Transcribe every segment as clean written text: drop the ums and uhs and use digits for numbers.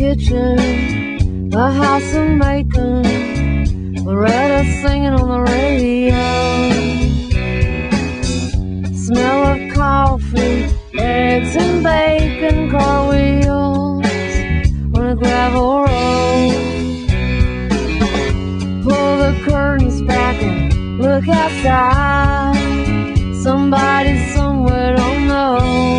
kitchen, the house of making, Loretta singing on the radio. Smell of coffee, eggs and bacon, car wheels on a gravel road. Pull the curtains back and look outside. Somebody somewhere don't know.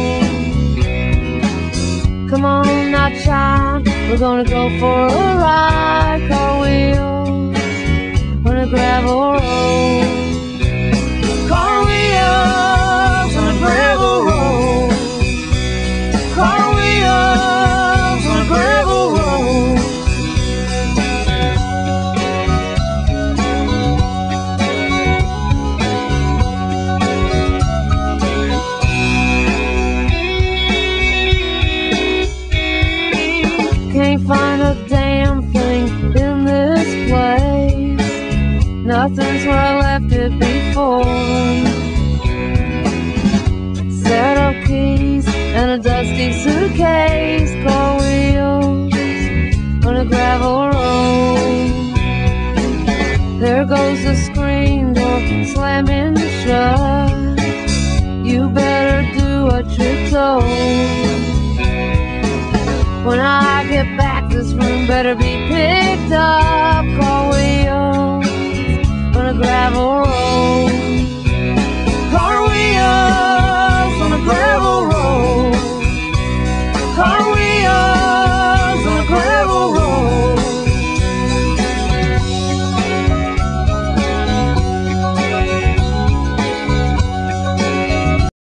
Come on now, child, we're gonna go for a ride. Car wheels on a gravel road. Car wheels on a gravel road. Car wheels on a gravel road. Can't find a damn thing in this place. Nothing's where I left it before. Set of keys and a dusty suitcase. Car wheels on a gravel road. There goes the screen door slamming shut. You better do what you're told. When I get back, this room better be picked up. Car wheels on a gravel road.